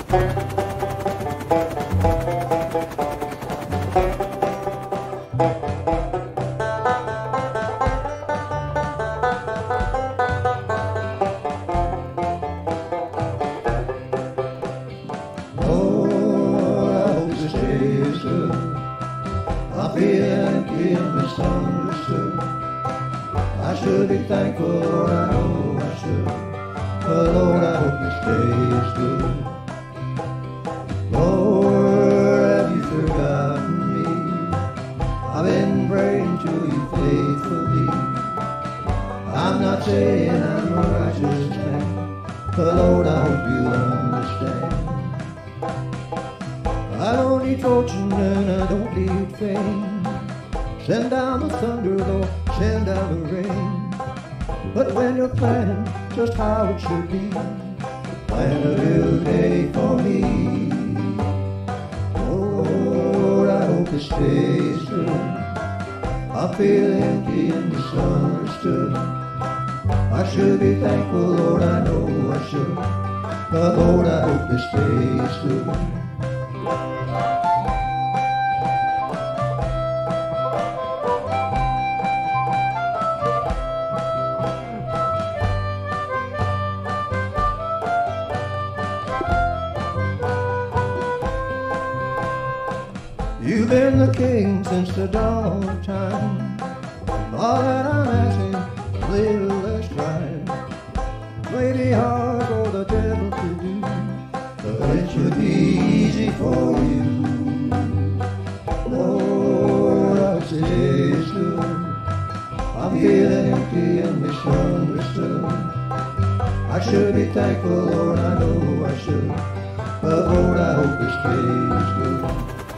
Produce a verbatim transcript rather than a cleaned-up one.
I feel empty and misunderstood. I should be thankful, Lord, I know I should. But Lord, I hope this day is good. Lord, have you forgotten me? I've been praying to you faithfully. I'm not saying I'm a righteous man, but Lord, I hope you'll understand. I don't need fortune and I don't need fame. Send down the thunder, Lord, send down the rain. But when you're planning just how it should be, plan a little day for me. Lord, I hope this day is good. I feel empty and misunderstood. I should be thankful, Lord, I know I should. But Lord, I hope this day is good. You've been the king since the dawn of time. All that I'm asking, a little less trying. May be hard for the devil to do, but it should be easy for you. Lord, I say it's good. I'm feeling empty and misunderstood. I should be thankful, Lord, I know I should. But Lord, I hope this day is good.